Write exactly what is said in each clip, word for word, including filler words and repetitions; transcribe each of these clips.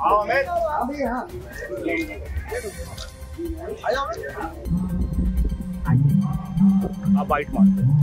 आप बाइट मारते हैं।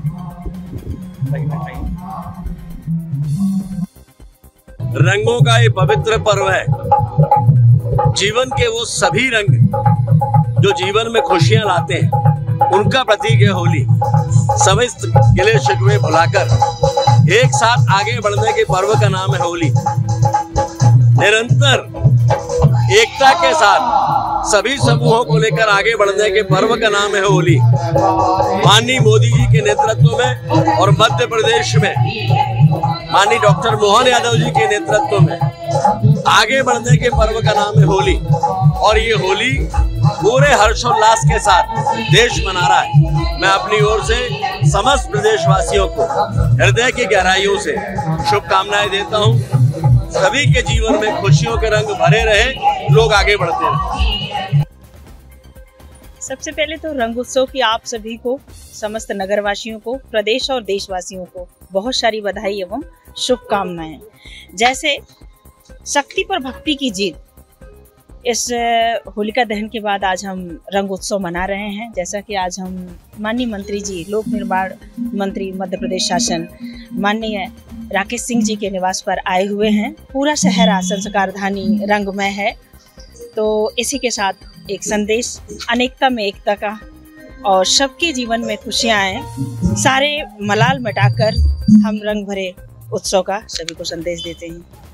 रंगों का ये पवित्र पर्व है। जीवन के वो सभी रंग जो जीवन में खुशियां लाते हैं, उनका प्रतीक है होली। समस्त गिले शिकवे भुलाकर एक साथ आगे बढ़ने के पर्व का नाम है होली। निरंतर एकता के साथ सभी समूहों को लेकर आगे बढ़ने के पर्व का नाम है होली। माननीय मोदी जी के नेतृत्व में और मध्य प्रदेश में माननीय डॉक्टर मोहन यादव जी के नेतृत्व में आगे बढ़ने के पर्व का नाम है होली। और ये होली पूरे हर्षोल्लास के साथ देश मना रहा है। मैं अपनी ओर से समस्त प्रदेशवासियों को हृदय की गहराइयों से शुभकामनाएं देता हूं। सभी के जीवन में खुशियों के रंग भरे रहे, लोग आगे बढ़ते रहे। सबसे पहले तो रंग उत्सव की आप सभी को, समस्त नगरवासियों को, प्रदेश और देशवासियों को बहुत सारी बधाई एवं शुभकामनाएं। जैसे शक्ति पर भक्ति की जीत, इस होलिका दहन के बाद आज हम रंग उत्सव मना रहे हैं। जैसा कि आज हम माननीय मंत्री जी, लोक निर्माण मंत्री मध्य प्रदेश शासन माननीय राकेश सिंह जी के निवास पर आए हुए हैं। पूरा शहर आज संस्कारधानी रंगमय है। तो इसी के साथ एक संदेश, अनेकता में एकता का, और सबके जीवन में खुशियां आए, सारे मलाल मिटाकर हम रंग भरे उत्सव का सभी को संदेश देते हैं।